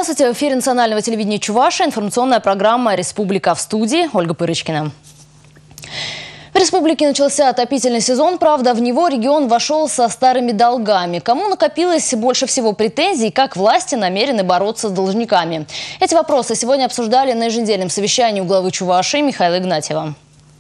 Здравствуйте. В эфире национального телевидения Чувашия информационная программа «Республика», в студии Ольга Пырочкина. В республике начался отопительный сезон, правда, в него регион вошел со старыми долгами. Кому накопилось больше всего претензий, как власти намерены бороться с должниками? Эти вопросы сегодня обсуждали на еженедельном совещании у главы Чувашии Михаила Игнатьева.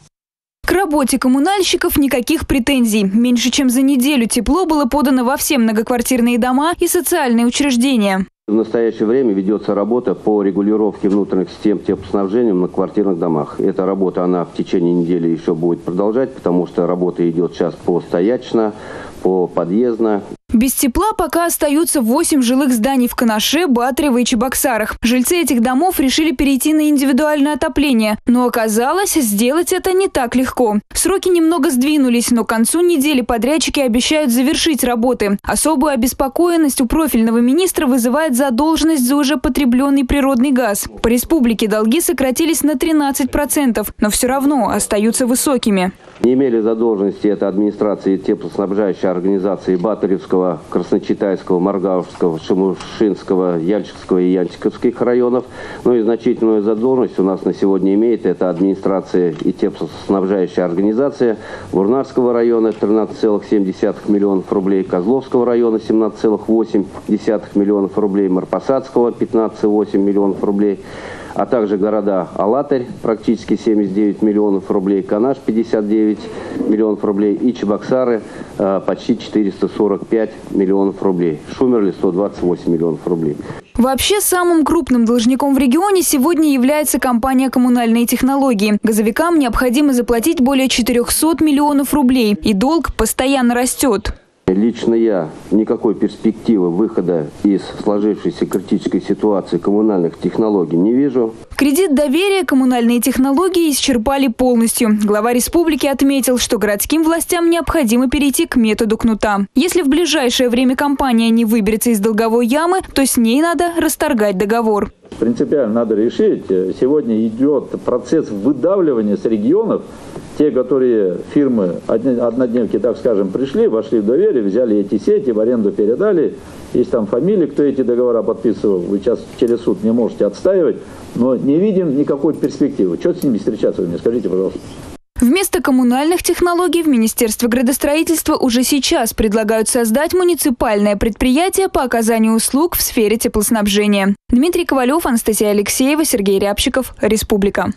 К работе коммунальщиков никаких претензий. Меньше чем за неделю тепло было подано во все многоквартирные дома и социальные учреждения. В настоящее время ведется работа по регулировке внутренних систем теплоснабжения на квартирных домах. Эта работа, она в течение недели еще будет продолжать, потому что работа идет сейчас постоячно, по подъездно. Без тепла пока остаются 8 жилых зданий в Канаше, Батарево и Чебоксарах. Жильцы этих домов решили перейти на индивидуальное отопление. Но оказалось, сделать это не так легко. Сроки немного сдвинулись, но к концу недели подрядчики обещают завершить работы. Особую обеспокоенность у профильного министра вызывает задолженность за уже потребленный природный газ. По республике долги сократились на 13%, но все равно остаются высокими. Не имели задолженности это администрации теплоснабжающей организации Батаревского, Красночитайского, Маргаушского, Шемушинского, Яльчикского и Янчиковских районов. Ну и значительную задолженность у нас на сегодня имеет это администрация и теплоснабжающая организация Бурнарского района 13,7 миллионов рублей, Козловского района 17,8 миллионов рублей, Марпасадского 15,8 миллионов рублей, а также города Алатырь практически 79 миллионов рублей, Канаш 59 миллионов рублей и Чебоксары почти 445 миллионов рублей, Шумерли 128 миллионов рублей. Вообще, самым крупным должником в регионе сегодня является компания «Коммунальные технологии». Газовикам необходимо заплатить более 400 миллионов рублей, и долг постоянно растет. Лично я никакой перспективы выхода из сложившейся критической ситуации коммунальных технологий не вижу. Кредит доверия коммунальные технологии исчерпали полностью. Глава республики отметил, что городским властям необходимо перейти к методу кнута. Если в ближайшее время компания не выберется из долговой ямы, то с ней надо расторгать договор. Принципиально надо решить. Сегодня идет процесс выдавливания с регионов. Те, которые фирмы, однодневки, так скажем, пришли, вошли в доверие, взяли эти сети, в аренду передали. Есть там фамилии, кто эти договора подписывал. Вы сейчас через суд не можете отстаивать. Но не видим никакой перспективы. Что с ними встречаться, вы мне скажите, пожалуйста. Вместо коммунальных технологий в Министерстве градостроительства уже сейчас предлагают создать муниципальное предприятие по оказанию услуг в сфере теплоснабжения. Дмитрий Ковалев, Анастасия Алексеева, Сергей Рябчиков. Республика.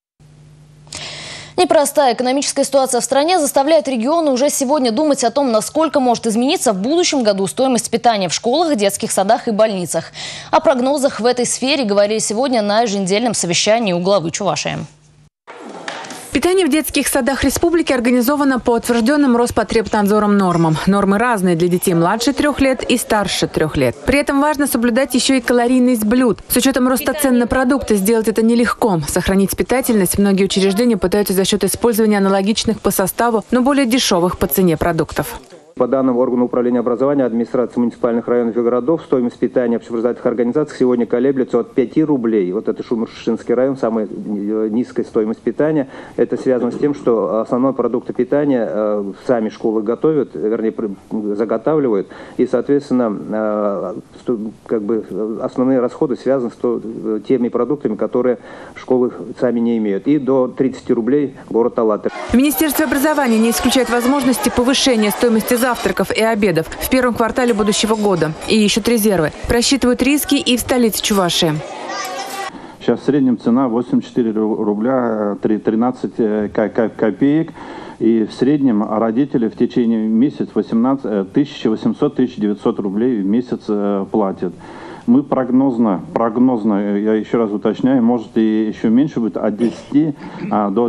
Непростая экономическая ситуация в стране заставляет регионы уже сегодня думать о том, насколько может измениться в будущем году стоимость питания в школах, детских садах и больницах. О прогнозах в этой сфере говорили сегодня на еженедельном совещании у главы Чувашии. Питание в детских садах республики организовано по утвержденным Роспотребнадзором нормам. Нормы разные для детей младше 3 лет и старше 3 лет. При этом важно соблюдать еще и калорийность блюд. С учетом роста цен на продукты сделать это нелегко. Сохранить питательность многие учреждения пытаются за счет использования аналогичных по составу, но более дешевых по цене продуктов. По данным органа управления образования администрации муниципальных районов и городов, стоимость питания общеобразовательных организаций сегодня колеблется от 5 рублей. Вот это Шумершинский район, самая низкая стоимость питания. Это связано с тем, что основные продукты питания сами школы готовят, вернее, заготавливают. И, соответственно, основные расходы связаны с теми продуктами, которые школы сами не имеют. И до 30 рублей город Алатырь. В Министерстве образования не исключает возможности повышения стоимости завтраков и обедов в первом квартале будущего года. И ищут резервы. Просчитывают риски и в столице Чувашии. Сейчас в среднем цена 84 рубля 13 копеек. И в среднем родители в течение месяца 1800-1900 рублей в месяц платят. Мы прогнозно, я еще раз уточняю, может и еще меньше будет, от 10 до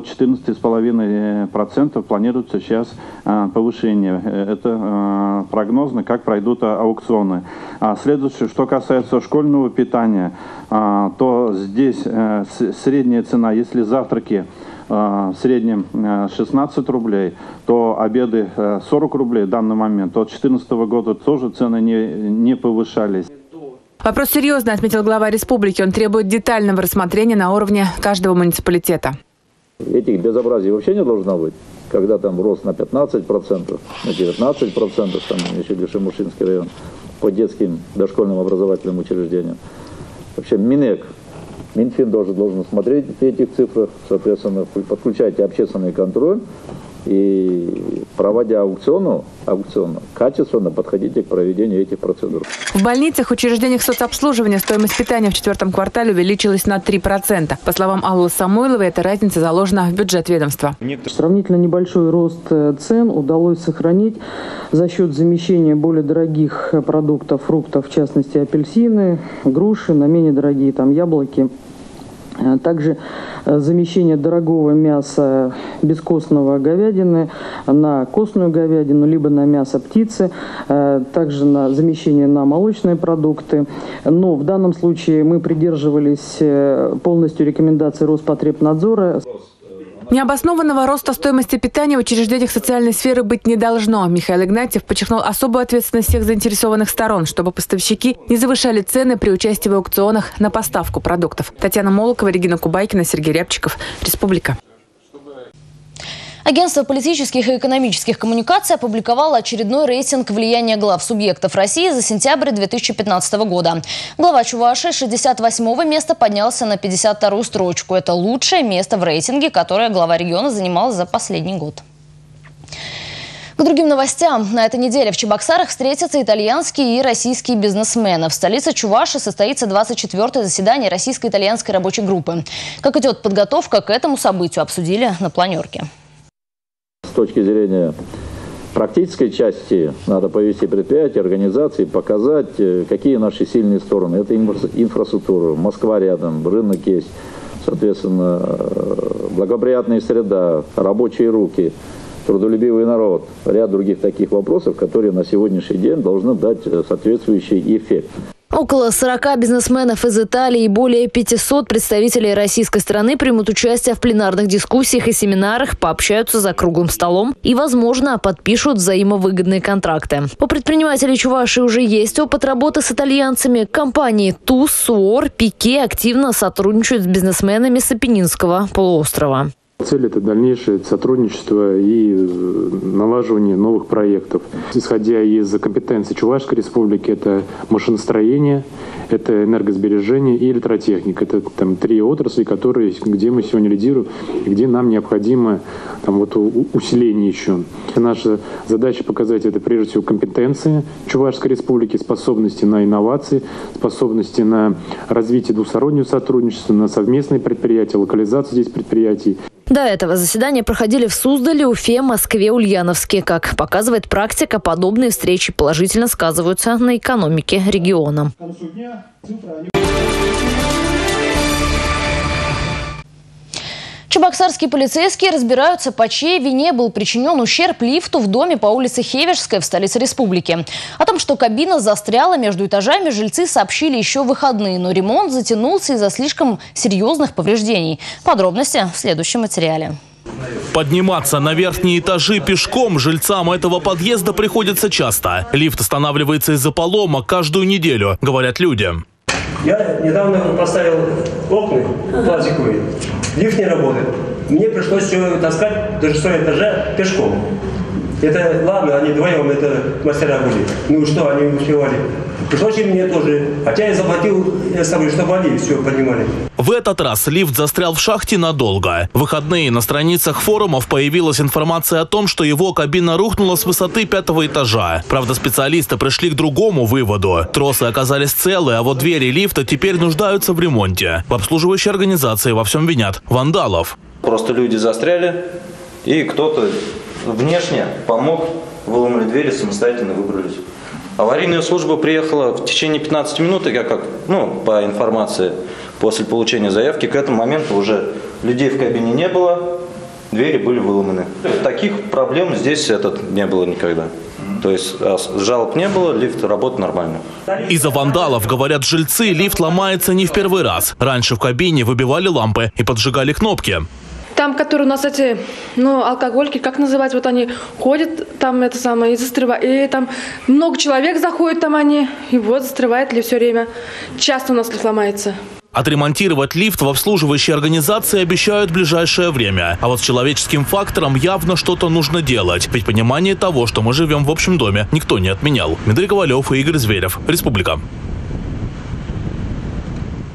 14,5% планируется сейчас повышение. Это прогнозно, как пройдут аукционы. Следующее, что касается школьного питания, то здесь средняя цена, если завтраки в среднем 16 рублей, то обеды 40 рублей в данный момент, то от 2014 года тоже цены не повышались. Вопрос серьезный, отметил глава республики. Он требует детального рассмотрения на уровне каждого муниципалитета. Этих безобразий вообще не должно быть. Когда там рост на 15%, на 19%, там еще Шемушинский район, по детским дошкольным образовательным учреждениям. вообще Минэк, Минфин должен смотреть в этих цифрах, соответственно, подключать общественный контроль и, проводя аукционы, качественно подходите к проведению этих процедур. В больницах, учреждениях соцобслуживания стоимость питания в 4-м квартале увеличилась на 3%. По словам Аллы Самойловой, эта разница заложена в бюджет ведомства. Сравнительно небольшой рост цен удалось сохранить за счет замещения более дорогих продуктов, фруктов, в частности апельсины, груши, на менее дорогие яблоки. Также замещение дорогого мяса бескостного говядины на костную говядину, либо на мясо птицы, также на замещение на молочные продукты. Но в данном случае мы придерживались полностью рекомендаций Роспотребнадзора. Необоснованного роста стоимости питания в учреждениях социальной сферы быть не должно. Михаил Игнатьев подчеркнул особую ответственность всех заинтересованных сторон, чтобы поставщики не завышали цены при участии в аукционах на поставку продуктов. Татьяна Молокова, Регина Кубайкина, Сергей Рябчиков. Республика. Агентство политических и экономических коммуникаций опубликовало очередной рейтинг влияния глав субъектов России за сентябрь 2015 года. Глава Чувашии с 68-го места поднялся на 52-ю строчку. Это лучшее место в рейтинге, которое глава региона занимал за последний год. К другим новостям. На этой неделе в Чебоксарах встретятся итальянские и российские бизнесмены. В столице Чувашии состоится 24-е заседание российско-итальянской рабочей группы. Как идет подготовка к этому событию, обсудили на планерке. С точки зрения практической части надо повести предприятия, организации, показать, какие наши сильные стороны. Это инфраструктура, Москва рядом, рынок есть, соответственно, благоприятная среда, рабочие руки, трудолюбивый народ. Ряд других таких вопросов, которые на сегодняшний день должны дать соответствующий эффект. Около 40 бизнесменов из Италии и более 500 представителей российской страны примут участие в пленарных дискуссиях и семинарах, пообщаются за круглым столом и, возможно, подпишут взаимовыгодные контракты. У предпринимателей Чувашии уже есть опыт работы с итальянцами. Компании ТУЗ, СУОР, Пике активно сотрудничают с бизнесменами с Апеннинского полуострова. Цель – это дальнейшее сотрудничество и налаживание новых проектов. Исходя из компетенций Чувашской республики, это машиностроение, это энергосбережение и электротехника. Это три отрасли, где мы сегодня лидируем и где нам необходимо усиление еще. Наша задача показать это прежде всего компетенции Чувашской республики, способности на инновации, способности на развитие двустороннего сотрудничества, на совместные предприятия, локализацию здесь предприятий. До этого заседания проходили в Суздале, Уфе, Москве, Ульяновске. Как показывает практика, подобные встречи положительно сказываются на экономике региона. Чебоксарские полицейские разбираются, по чьей вине был причинен ущерб лифту в доме по улице Хевежская в столице республики. О том, что кабина застряла между этажами, жильцы сообщили еще в выходные, но ремонт затянулся из-за слишком серьезных повреждений. Подробности в следующем материале. Подниматься на верхние этажи пешком жильцам этого подъезда приходится часто. Лифт останавливается из-за поломок каждую неделю, говорят люди. Я недавно поставил окна пластиковые. Лифт не работает. Мне пришлось все таскать до 6-го этажа пешком. Это ладно, они вдвоем, это мастера были. Ну что, они успевали. Пришлось и мне тоже. Хотя я заплатил, чтобы они все понимали. В этот раз лифт застрял в шахте надолго. В выходные на страницах форумов появилась информация о том, что его кабина рухнула с высоты 5-го этажа. Правда, специалисты пришли к другому выводу. Тросы оказались целы, а вот двери лифта теперь нуждаются в ремонте. В обслуживающей организации во всем винят вандалов. Просто люди застряли, и кто-то внешне помог, выломали двери, самостоятельно выбрались. Аварийная служба приехала в течение 15 минут, по информации, после получения заявки. К этому моменту уже людей в кабине не было, двери были выломаны. Таких проблем здесь не было никогда. То есть жалоб не было, лифт работает нормально. Из-за вандалов, говорят жильцы, лифт ломается не в первый раз. Раньше в кабине выбивали лампы и поджигали кнопки. Там, которые у нас алкогольки, как называть, они ходят и застревают. И там много человек заходит и застревает ли все время. Часто у нас лифт ломается. Отремонтировать лифт в обслуживающей организации обещают в ближайшее время. А вот с человеческим фактором явно что-то нужно делать. Ведь понимание того, что мы живем в общем доме, никто не отменял. Дмитрий Ковалев и Игорь Зверев. Республика.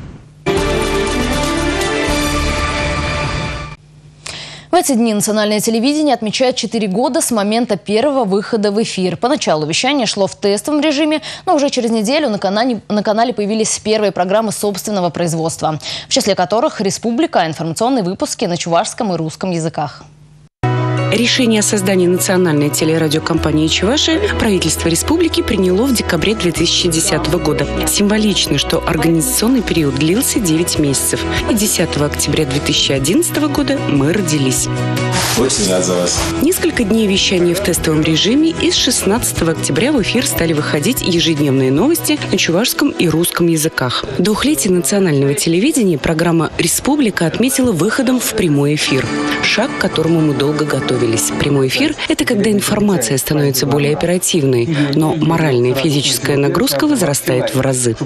В эти дни национальное телевидение отмечает 4 года с момента первого выхода в эфир. Поначалу вещание шло в тестовом режиме, но уже через неделю на канале появились первые программы собственного производства, в числе которых «Республика», информационные выпуски на чувашском и русском языках. Решение о создании национальной телерадиокомпании Чувашия правительство республики приняло в декабре 2010 года. Символично, что организационный период длился 9 месяцев. И 10 октября 2011 года мы родились. Очень рад за вас. Несколько дней вещания в тестовом режиме, и с 16 октября в эфир стали выходить ежедневные новости на чувашском и русском языках. Двухлетие национального телевидения программа «Республика» отметила выходом в прямой эфир. Шаг, к которому мы долго готовились. Прямой эфир – это когда информация становится более оперативной, но моральная и физическая нагрузка возрастает в разы.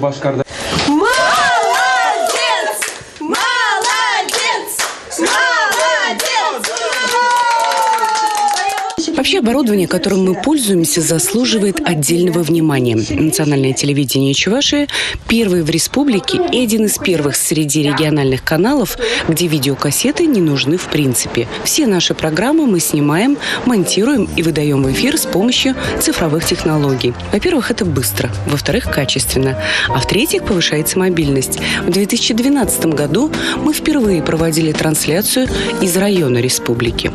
Вообще оборудование, которым мы пользуемся, заслуживает отдельного внимания. Национальное телевидение Чувашия – первый в республике и один из первых среди региональных каналов, где видеокассеты не нужны в принципе. Все наши программы мы снимаем, монтируем и выдаем в эфир с помощью цифровых технологий. Во-первых, это быстро, во-вторых, качественно, а в-третьих, повышается мобильность. В 2012 году мы впервые проводили трансляцию из района республики.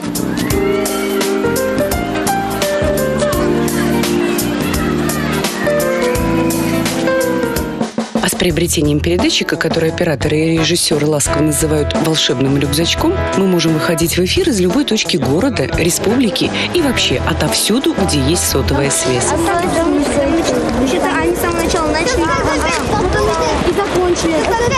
А с приобретением передатчика, который операторы и режиссеры ласково называют волшебным рюкзачком, мы можем выходить в эфир из любой точки города, республики и вообще отовсюду, где есть сотовая связь. Вообще-то они с самого начала начали и закончили.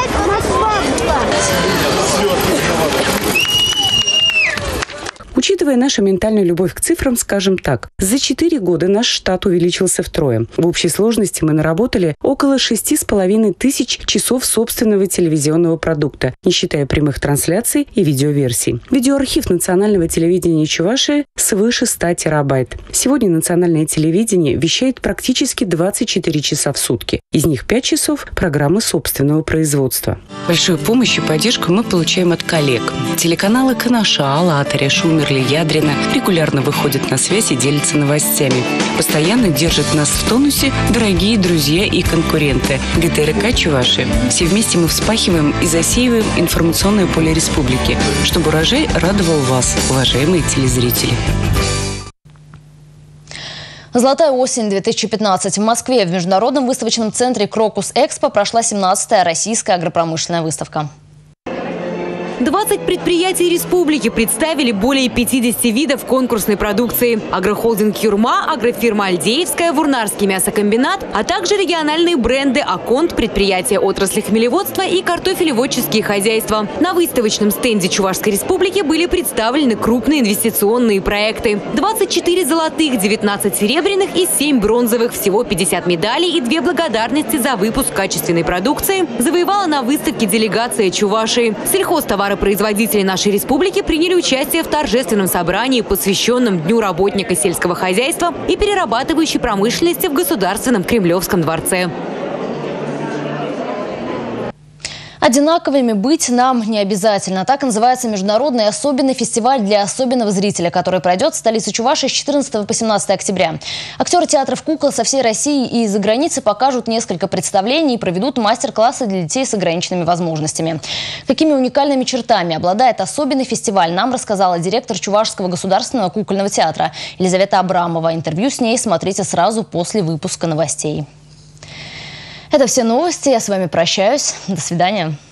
Учитывая нашу ментальную любовь к цифрам, скажем так, за 4 года наш штат увеличился втрое. В общей сложности мы наработали около 6500 часов собственного телевизионного продукта, не считая прямых трансляций и видеоверсий. Видеоархив национального телевидения Чувашии свыше 100 терабайт. Сегодня национальное телевидение вещает практически 24 часа в сутки. Из них 5 часов – программы собственного производства. Большую помощь и поддержку мы получаем от коллег. Телеканалы Канаша, АЛЛАТРА, Шумерли, Ядрина регулярно выходят на связь и делятся новостями. Постоянно держат нас в тонусе дорогие друзья и конкуренты ГТРК Чувашия. Все вместе мы вспахиваем и засеиваем информационное поле республики, чтобы урожай радовал вас, уважаемые телезрители. «Золотая осень-2015». В Москве в международном выставочном центре «Крокус-Экспо» прошла 17-я российская агропромышленная выставка. 20 предприятий республики представили более 50 видов конкурсной продукции. Агрохолдинг «Юрма», агрофирма «Альдеевская», Вурнарский мясокомбинат, а также региональные бренды «Аконт», предприятия отрасли хмелеводства и картофелеводческие хозяйства. На выставочном стенде Чувашской республики были представлены крупные инвестиционные проекты. 24 золотых, 19 серебряных и 7 бронзовых. Всего 50 медалей и 2 благодарности за выпуск качественной продукции завоевала на выставке делегация Чувашии. Сельхозтоваропроизводители нашей республики приняли участие в торжественном собрании, посвященном Дню работника сельского хозяйства и перерабатывающей промышленности в Государственном Кремлевском дворце. Одинаковыми быть нам не обязательно. Так называется международный особенный фестиваль для особенного зрителя, который пройдет в столице Чувашии с 14 по 17 октября. Актеры театров кукол со всей России и из-за границы покажут несколько представлений и проведут мастер-классы для детей с ограниченными возможностями. Какими уникальными чертами обладает особенный фестиваль, нам рассказала директор Чувашского государственного кукольного театра Елизавета Абрамова. Интервью с ней смотрите сразу после выпуска новостей. Это все новости. Я с вами прощаюсь. До свидания.